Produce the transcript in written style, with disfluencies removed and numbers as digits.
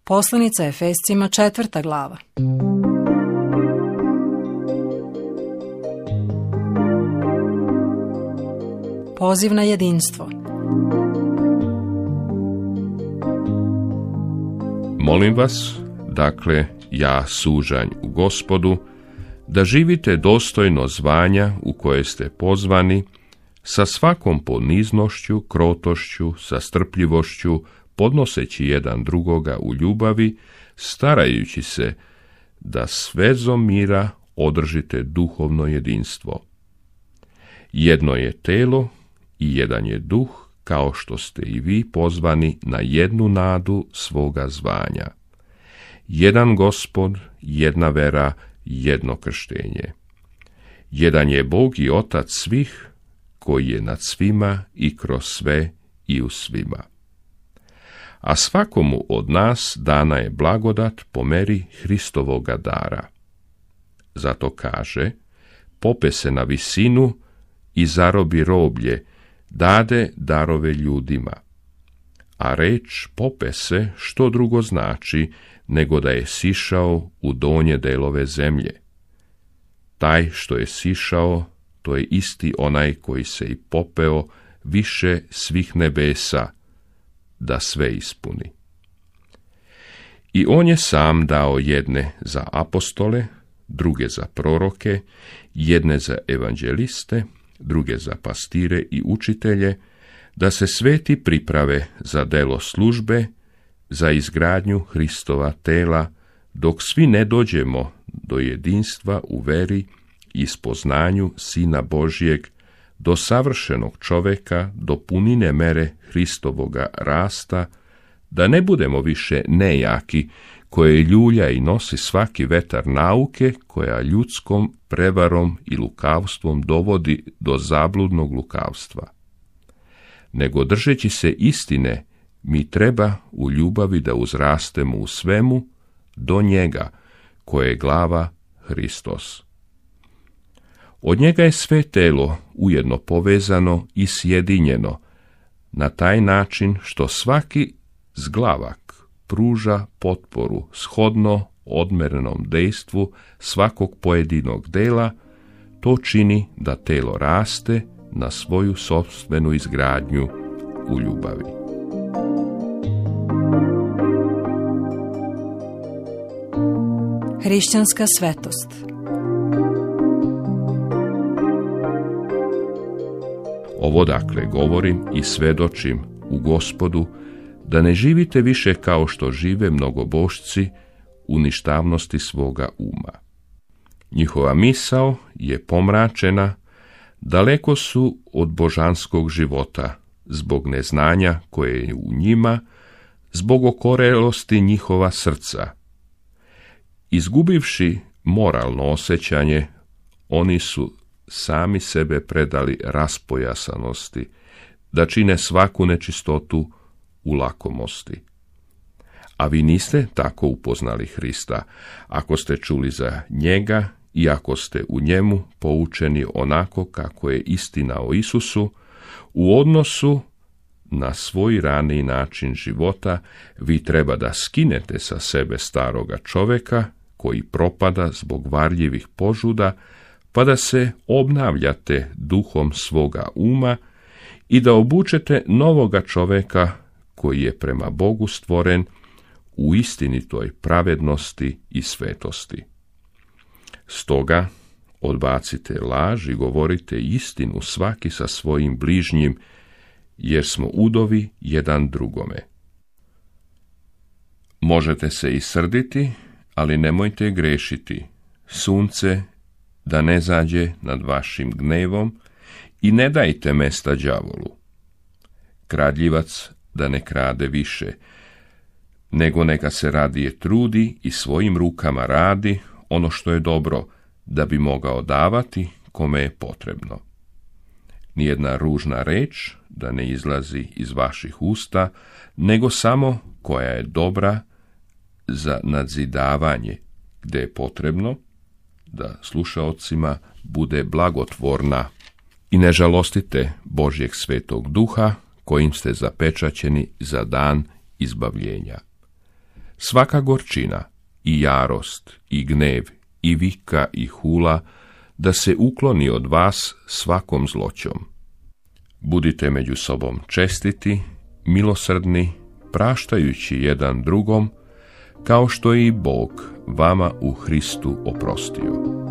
Poslanica Efescima 4. glava. Poziv na jedinstvo. Molim vas, dakle, ja sužanj u Gospodu, da živite dostojno zvanja u koje ste pozvani, sa svakom poniznošću, krotošću, sa strpljivošću, podnoseći jedan drugoga u ljubavi, starajući se da s vezom mira održite duhovno jedinstvo. Jedno je telo i jedan je duh, kao što ste i vi pozvani na jednu nadu svoga zvanja. Jedan Gospod, jedna vera, jedno krštenje. Jedan je Bog i Otac svih, koji je nad svima i kroz sve i u svima. A svakomu od nas dana je blagodat po meri Hristovoga dara. Zato kaže, pope se na visinu i zarobi roblje, dade darove ljudima. A reč pope se što drugo znači, nego da je sišao u donje delove zemlje. Taj što je sišao, to je isti onaj koji se i popeo više svih nebesa, da sve ispuni. I on je sam dao jedne za apostole, druge za proroke, jedne za evanđeliste, druge za pastire i učitelje, da se sveti priprave za delo službe, za izgradnju Hristova tela, dok svi ne dođemo do jedinstva u veri i spoznanju Sina Božjeg, do savršenog čoveka, do punine mere Hristovoga rasta, da ne budemo više nejaki, koje ljulja i nosi svaki vetar nauke, koja ljudskom prevarom i lukavstvom dovodi do zabludnog lukavstva. Nego držeći se istine, mi treba u ljubavi da uzrastemo u svemu do njega, koje je glava Hristos. Od njega je sve telo ujedno povezano i sjedinjeno, na taj način što svaki zglavak pruža potporu shodno odmerenom dejstvu svakog pojedinog dela, to čini da telo raste na svoju sopstvenu izgradnju u ljubavi. Hrišćanska svetost. Ovo dakle govorim i svedočim u Gospodu, da ne živite više kao što žive mnogobošci u ništavnosti svoga uma. Njihova misao je pomračena, daleko su od božanskog života, zbog neznanja koje je u njima, zbog okorelosti njihova srca. Izgubivši moralno osjećanje, oni su sami sebe predali raspojasanosti, da čine svaku nečistotu u lakomosti. A vi niste tako upoznali Hrista, ako ste čuli za njega i ako ste u njemu poučeni onako kako je istina o Isusu, u odnosu na svoj raniji način života, vi treba da skinete sa sebe staroga čoveka, koji propada zbog varljivih požuda, pa da se obnavljate duhom svoga uma i da obučete novoga čoveka, koji je prema Bogu stvoren u istinitoj pravednosti i svetosti. Stoga odbacite laž i govorite istinu svaki sa svojim bližnjim, jer smo udovi jedan drugome. Možete se i srditi, ali nemojte grešiti. Sunce da ne zađe nad vašim gnevom i ne dajte mesta đavolu. Kradljivac da ne krade više, nego neka se radije trudi i svojim rukama radi ono što je dobro, da bi mogao davati kome je potrebno. Nijedna ružna reč da ne izlazi iz vaših usta, nego samo koja je dobra za nadzidavanje, gdje je potrebno, da slušaocima bude blagotvorna. I ne žalostite Božjeg svetog duha, kojim ste zapečaćeni za dan izbavljenja. Svaka gorčina, i jarost, i gnev, i vika, i hula, da se ukloni od vas svakom zloćom. Budite među sobom čestiti, milosrdni, praštajući jedan drugom, kao što je i Bog vama u Hristu oprostio.